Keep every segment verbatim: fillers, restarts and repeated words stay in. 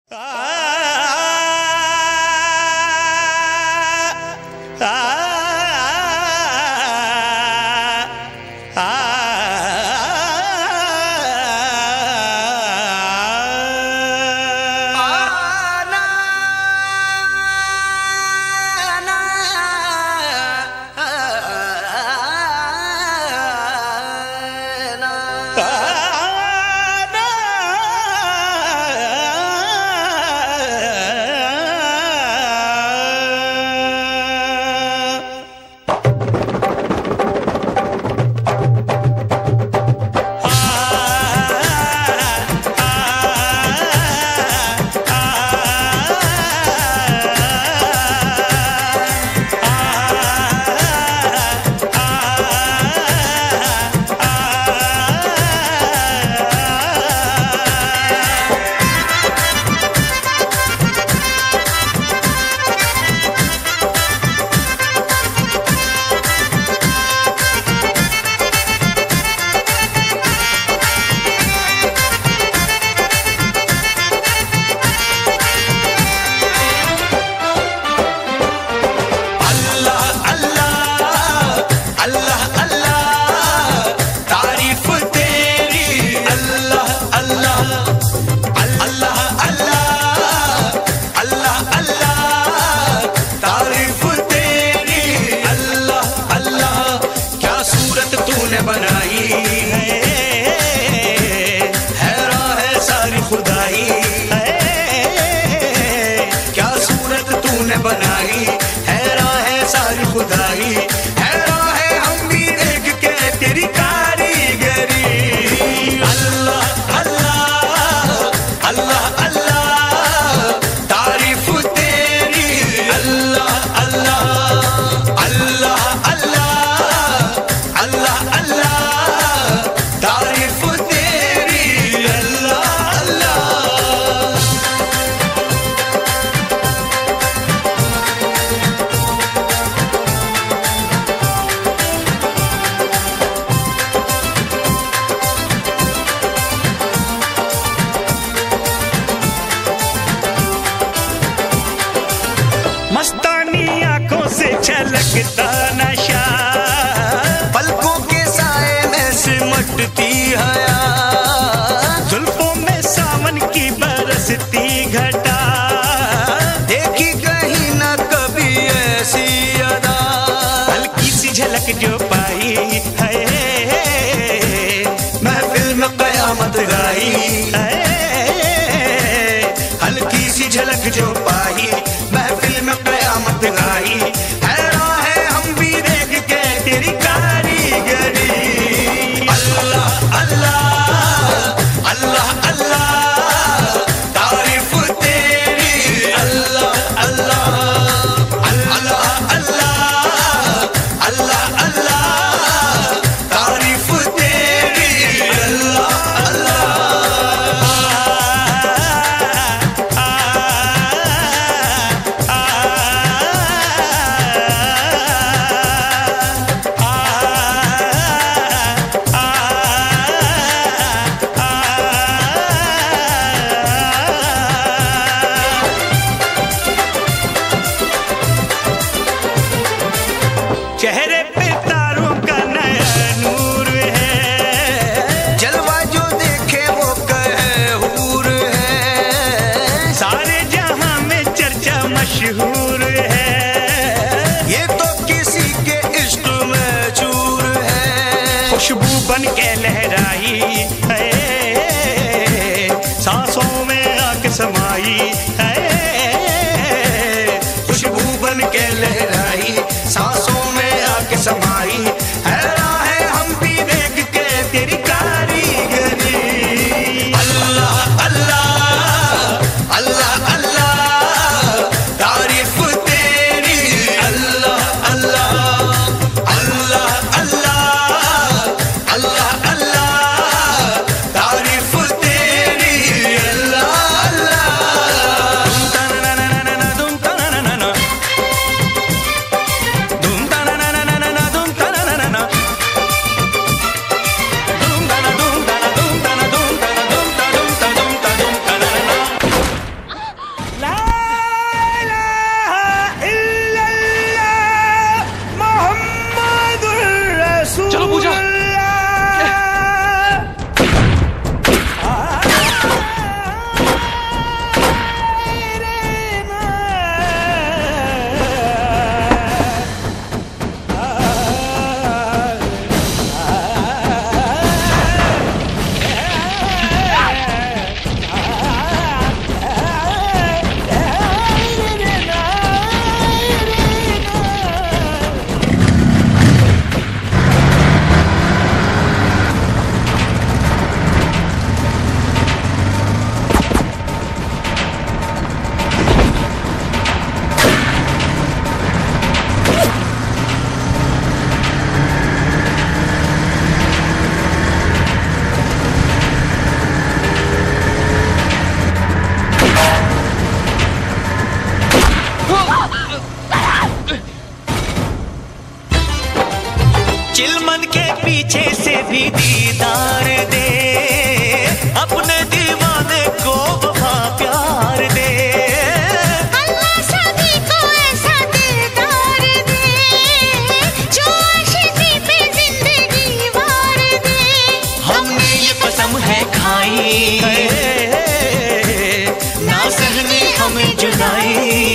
बनाई हैरान है सारी खुदाई, हैरान है हम भी देख के तेरी कारीगरी। अल्लाह अल्लाह अल्लाह अल्लाह तारीफ तेरी, अल्लाह अल्लाह अल्लाह अल्लाह अल्लाह अल्लाह तारीफ तेरी, अल्लाह अल्लाह। मस्तानी आंखों से छलकता नशा, पलकों के साए में सिमटती हया, जुल्फों में सावन की बरसती घटा, देखी कहीं न कभी ऐसी अदा। हल्की सी झलक जो पाई है महफिल में कयामत गाई, हल्की सी झलक जो पाई महफिल में कयामत गाई, हैरान है हम भी देख के तेरी कारीगरी। अल्लाह अल्लाह अल्लाह अल्लाह तारीफ तेरी, अल्लाह अल्लाह अल्लाह अल्लाह अल्लाह अल्लाह तारीफ तेरी, अल्लाह अल्लाह। चेहरे पे तारों का नया नूर है, जलवा जो देखे वो कहे हूर है, सारे जहां में चर्चा मशहूर है, ये तो किसी के इश्क में चूर है। खुशबू बन के लहराई है, सांसों में आके समाई है, खुशबू बन के लहराई सांसों में आके समाई, हैरान है हम भी देख के तेरी कारीगरी। अल्लाह अल्लाह अल्लाह अल्लाह तारीफ तेरी, अल्लाह अल्लाह अल्लाह अल्लाह अल्लाह अल्लाह दुश्मन के पीछे से भी दीदार दे, अपने दीवाने को वफा प्यार दे। अल्लाह सभी को ऐसा दिलदार दे, जो आशिकी पे जिंदगी वार दे। हमने ये कसम है खाई, ना सहने हमें जुदाई।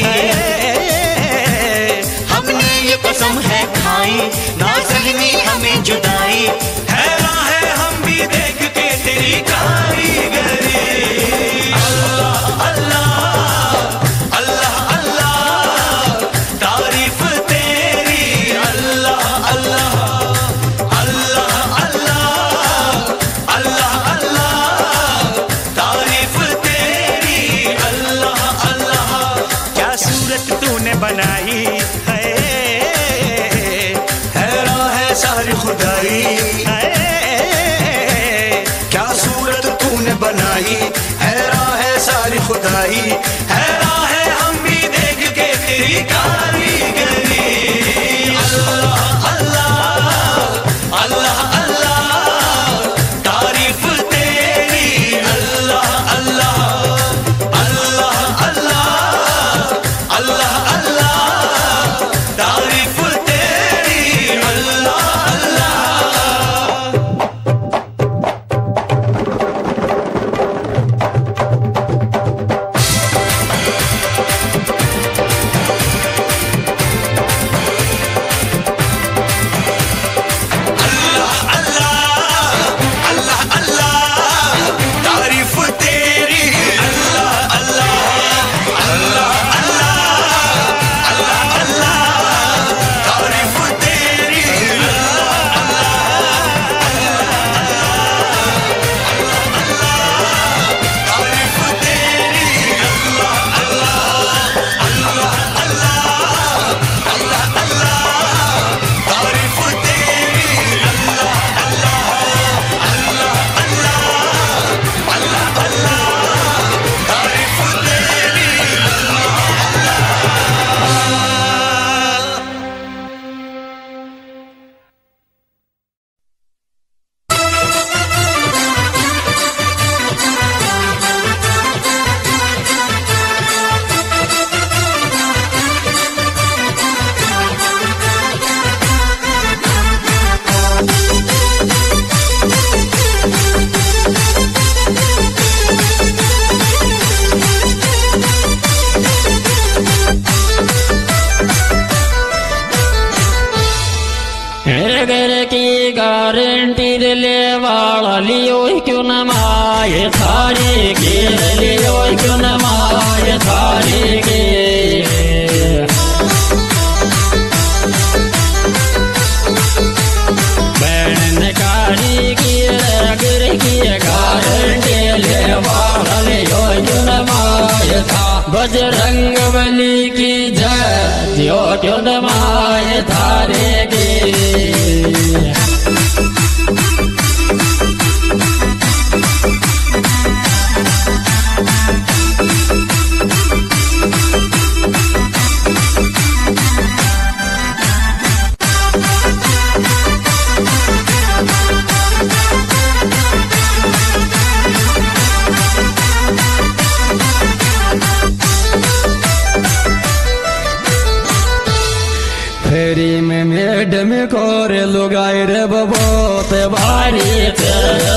हमने ये कसम है खाई, ना सहनी हमें जुदाई। हैरान है हम भी देख के तेरी कारीगरी। अल्लाह अल्लाह अल्लाह अल्लाह तारीफ तेरी। अल्लाह अल्लाह अल्लाह अल्लाह अल्लाह अल्लाह तारीफ तेरी। अल्लाह अल्लाह क्या सूरत तूने बनाई है, हैरान है सारी खुदाई। क्या सूरत तूने बनाई, हैरान है सारी खुदाई। हैरान है हम भी देख के तेरी कारीगरी। अल्लाह अल्लाह अल्लाह अल्लाह तारीफ तेरी। अल्लाह अल्लाह अल्लाह अल्लाह अल्लाह अल्लाह तारीफ तेरी। अल्लाह अल्लाह गारंटी ले वाला लियो क्यों न माए थारे के लियो क्यों न माए थारे के। बहन कारी की अगर की गारंटी ले वाला लियो क्यों न माए था। बजरंग बली की जय जियो क्यों न माए थारे के। फेरी में मैडम कोरे लुगाई रे बहुत भारी थे।